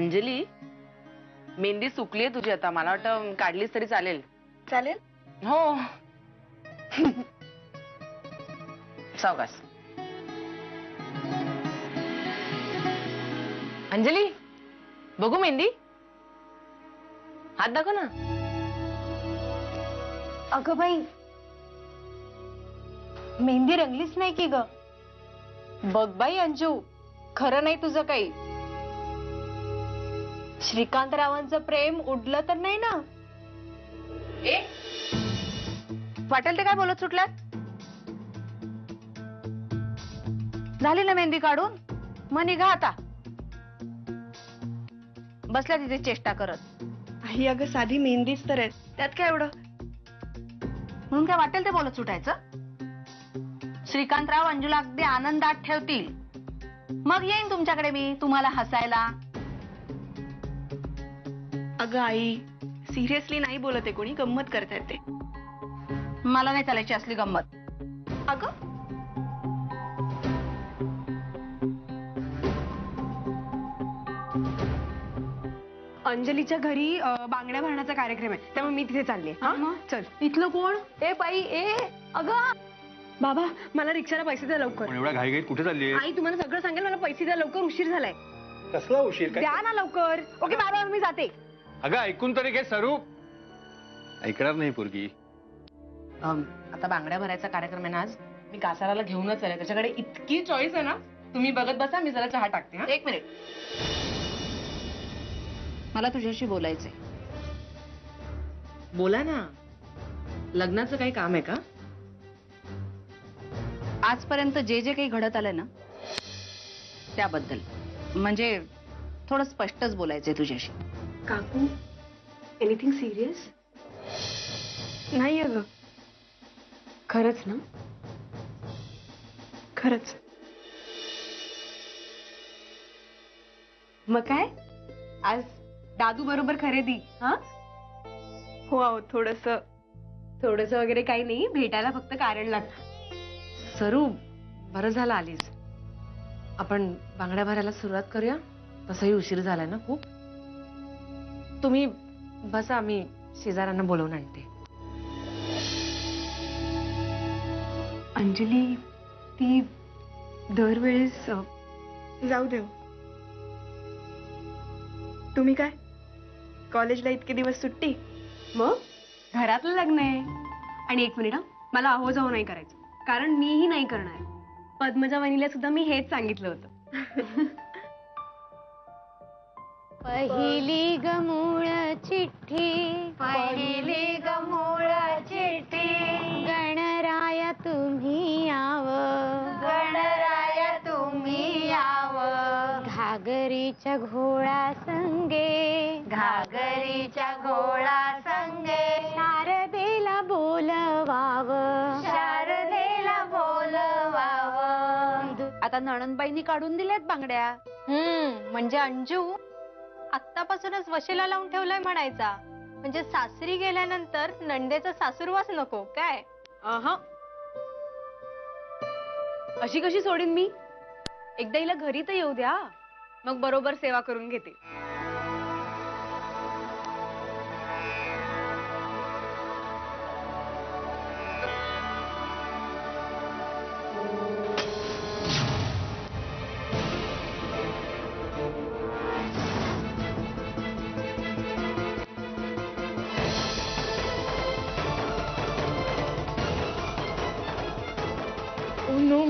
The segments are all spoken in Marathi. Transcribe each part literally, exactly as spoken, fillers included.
अंजली, मेहंदी सुकली आहे तुझी आता. मला वाटतं काढलीस तरी चालेल. चालेल? हो. सावकाश. अंजली, बघू मेहंदी. हात दाखव ना. अगं बाई, मेहंदी रंगलीच नाही की ग. बघ बाई अंजू, खरं नाही तुझं काही. श्रीकांतरावांचं प्रेम उडलं तर नाही ना? ए, वाटेल ते काय बोलत सुटल्यात? झाली ना मेहंदी काढून, मग निघा आता. बसल्या तिथे चेष्टा करत. आई अगं, साधी मेहंदीच तर आहे, त्यात काय एवढं? म्हणून काय वाटेल ते बोलत सुटायचं? श्रीकांतराव अंजूला अगदी आनंदात ठेवतील, मग येईन तुमच्याकडे मी तुम्हाला हसायला. अगं आई, सिरियसली नाही बोलत आहे कोणी, गंमत करतायत ते. मला नाही चालायची असली गंमत. अगं अंजलीच्या घरी बांगड्या भरण्याचा कार्यक्रम आहे, त्यामुळे मी तिथे चालले. चल. इथलं कोण? ए बाई, ए अगं बाबा, मला रिक्षाला पैसे द्या लवकर. पण एवढ्या घाईघाईत कुठे चालली? आई तुम्हाला सगळं सांगेल, मला पैसे द्या लवकर, उशीर झालाय. कसला उशीर? द्या ना लवकर. ओके बाबा, मी जाते. अगं ऐकून तरी घे स्वरूप. ऐकणार नाही पोरगी. आता बांगड्या भरायचा कार्यक्रम आहे ना आज. मी कासाराला घेऊनच आले, त्याच्याकडे इतकी चॉईस आहे ना. तुम्ही बघत बसा, मी जरा चहा टाकते. एक मिनिट, मला तुझ्याशी बोलायचंय. बोला ना. लग्नाचं काही काम आहे का? आजपर्यंत जे जे काही घडत आलंय ना त्याबद्दल, म्हणजे थोडं स्पष्टच बोलायचंय तुझ्याशी. काकू, एनिथिंग सिरियस? नाही अगं, खरंच ना? खरंच. मग काय, आज दादू बरोबर खरेदी? हा हो, आहो थोडस थोडस वगैरे काही नाही, भेटायला फक्त कारण लागतं. सरू, बरं झालं आलीस. आपण बांगड्या भरायला सुरुवात करूया. तसाही उशीर झालाय ना खूप. तुम्ही बसा, मी शेजाऱ्यांना बोलवून आणते. अंजली, ती दरवेळेस जाऊ देव. तुम्ही काय कॉलेजला इतके दिवस सुट्टी, मग घरातलं लग्न आहे. आणि एक मिनिट, मला अहो जाऊ नाही करायचं, कारण मीही नाही करणार. पद्मजा वहिनीला सुद्धा मी हेच सांगितलं होतं. पहिली गमूळ चिठ्ठी, पहिली गमूळ चिठ्ठी, गणराया तुम्ही याव, गणराया तुम्ही याव, घागरीच्या घोळा संगे, घागरीच्या घोळा संगे, शारदेला बोलवाव, शारदेला बोलवाव. आता नणंदबाईंनी काढून दिल्यात बांगड्या. हम्म, म्हणजे अंजू आत्तापासूनच वशिला लावून ठेवलाय म्हणायचा. म्हणजे सासरी गेल्यानंतर नंदेचा सासूरवास नको काय? अहं. अशी कशी सोडीन मी? एकदा हिला घरी तर येऊ द्या, मग बरोबर सेवा करून घेते. नो,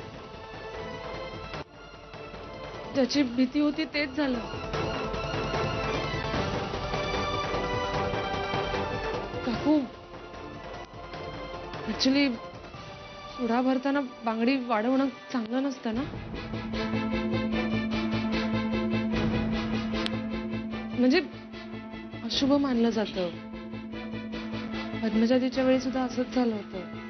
ज्याची भीती होती तेच झालं. काकू, ऍक्च्युली सुडा भरताना बांगडी वाढवणं चांगलं नसतं ना. म्हणजे अशुभ मानलं जातं. पद्मजातीच्या वेळी सुद्धा असंच झालं होतं.